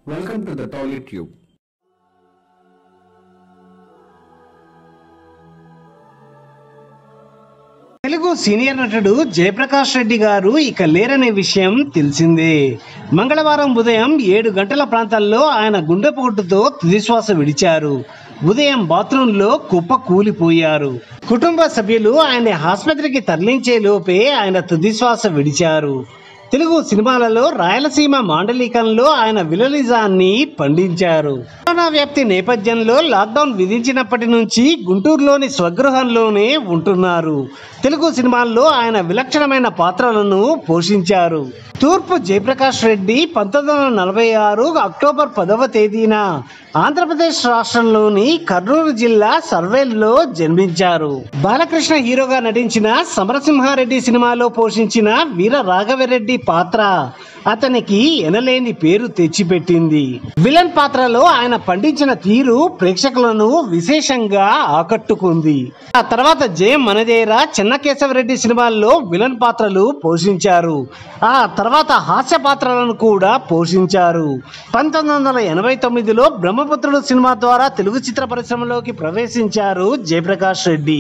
Welcome to the Toilet Tube. Telugu senior నటుడు జయప్రకాష్ రెడ్డి గారు ఇక లేరనే విషయం తెలిసిందే. మంగళవారం ఉదయం 7 గంటల ప్రాంతాల్లో ఆయన గుండెపోటుతో తుదిశ్వాస విడిచారు. ఉదయం బాత్రూంలో కుప్ప కూలిపోయారు. కుటుంబ సభ్యులు ఆయన ఆసుపత్రికి తరలించే లోపే ఆయన తుదిశ్వాస విడిచారు. తెలుగు సినిమాలలో రాయలసీమ మాండలికంలో ఆయన విలనిజాన్ని పండించారు. కరోనా వ్యాప్తి నేపథ్యంలో లాక్డౌన్ విధించినప్పటి నుంచి గుంటూరులోని స్వగృహంలోనే ఉంటున్నారు. తెలుగు సినిమాల్లో ఆయన విలక్షణమైన పాత్రలను పోషించారు. తూర్పు జయప్రకాష్ రెడ్డి 1946 అక్టోబర్ 10వ తేదీన ఆంధ్రప్రదేశ్ రాష్ట్రంలోని కర్నూలు జిల్లా సర్వేల్లో జన్మించారు. బాలకృష్ణ హీరోగా నటించిన సమరసింహారెడ్డి సినిమాలో పోషించిన వీర రాఘవరెడ్డి పాత్ర అతనికి ఎనలేని పేరు తెచ్చిపెట్టింది. విలన్ పాత్రలో ఆయన పండించిన తీరు ప్రేక్షకులను విశేషంగా ఆకట్టుకుంది. ఆ తర్వాత జయం మనదేరా, చెన్నకేశవరెడ్డి సినిమాల్లో విలన్ పాత్రలు పోషించారు. ఆ తర్వాత హాస్య పాత్రలను కూడా పోషించారు. 1989లో బ్రహ్మపుత్రుడు సినిమా ద్వారా తెలుగు చిత్ర పరిశ్రమలోకి ప్రవేశించారు జయప్రకాష్ రెడ్డి.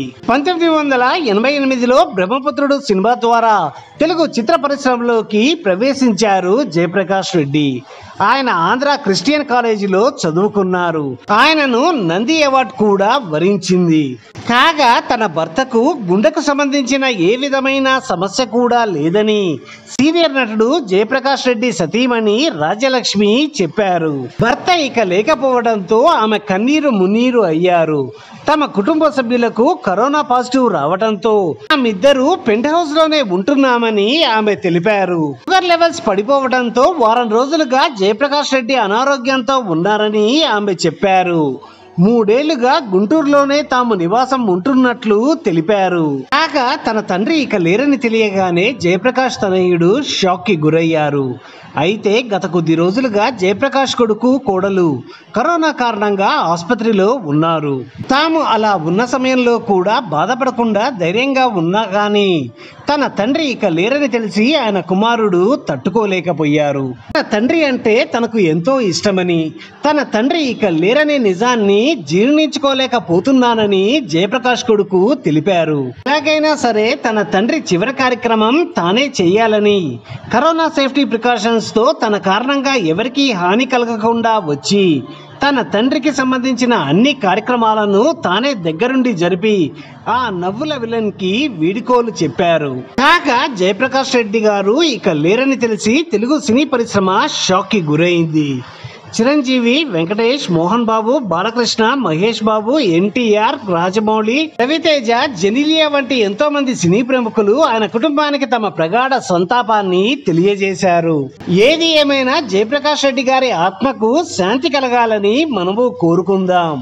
1988లో బ్రహ్మపుత్రుడు సినిమా ద్వారా తెలుగు చిత్ర పరిశ్రమలోకి ప్రవేశించారు జయప్రకాష్ రెడ్డి. ఆయన ఆంధ్ర క్రిస్టియన్ కాలేజీలో చదువుకున్నారు. ఆయనను నంది అవార్డు కూడా వరించింది. కాగా తన భర్తకు గుండెకు సంబంధించిన ఏ విధమైన సమస్య కూడా లేదని సీనియర్ నటుడు జయప్రకాష్ రెడ్డి సతీమణి రాజ్యలక్ష్మి చెప్పారు. భర్త ఇక లేకపోవడంతో ఆమె కన్నీరు మున్నీరు అయ్యారు. తమ కుటుంబ సభ్యులకు కరోనా పాజిటివ్ రావడంతో ఆమెద్దరూ పెంట్ హౌస్ లోనే ఉంటున్నామని ఆమె తెలిపారు. షుగర్ లెవెల్స్ పడిపోవడంతో వారం రోజులుగా జయప్రకాష్ రెడ్డి అనారోగ్యంతో ఉన్నారని ఆమె చెప్పారు. 3 ఏళ్లుగా గుంటూరులోనే తాము నివాసం ఉంటున్నట్లు తెలిపారు. కాగా తన తండ్రి ఇక లేరని తెలియగానే జయప్రకాష్ తనయుడు షాక్ కి గురయ్యారు. అయితే గత కొద్ది రోజులుగా జయప్రకాష్ కొడుకు కోడలు కరోనా కారణంగా ఆసుపత్రిలో ఉన్నారు. తాము అలా ఉన్న సమయంలో కూడా బాధపడకుండా ధైర్యంగా ఉన్నా కానీ తన తండ్రి ఇక లేరని తెలిసి ఆయన కుమారుడు తట్టుకోలేకపోయారు. తన తండ్రి అంటే తనకు ఎంతో ఇష్టమని, తన తండ్రి ఇక లేరనే నిజాన్ని జీర్ణించుకోలేకపోతున్నానని జయప్రకాష్ కొడుకు తెలిపారు. ఎలాగైనా సరే తన తండ్రి చివరి కార్యక్రమం తానే చెయ్యాలని, కరోనా సేఫ్టీ ప్రికాషన్స్ తో తన కారణంగా ఎవరికీ హాని కలగకుండా వచ్చి తన తండ్రికి సంబంధించిన అన్ని కార్యక్రమాలను తానే దగ్గరుండి జరిపి ఆ నవ్వుల విలన్ కి వీడుకోలు చెప్పారు. కాగా జయప్రకాష్ రెడ్డి గారు ఇక లేరని తెలిసి తెలుగు సినీ పరిశ్రమ షాక్ కి గురైంది. చిరంజీవి, వెంకటేష్, మోహన్ బాబు, బాలకృష్ణ, మహేష్ బాబు, ఎన్టీఆర్, రాజమౌళి, రవితేజ, జెనిలియా వంటి ఎంతో మంది సినీ ప్రముఖులు ఆయన కుటుంబానికి తమ ప్రగాఢ సంతాపాన్ని తెలియజేశారు. ఏది ఏమైనా జయప్రకాష్ రెడ్డి గారి ఆత్మకు శాంతి కలగాలని మనము కోరుకుందాం.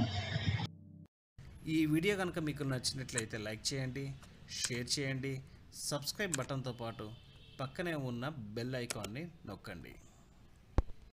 ఈ వీడియో కనుక మీకు నచ్చినట్లయితే లైక్ చేయండి, షేర్ చేయండి, సబ్స్క్రైబ్ బటన్తో పాటు పక్కనే ఉన్న బెల్ ఐకాన్ని నొక్కండి.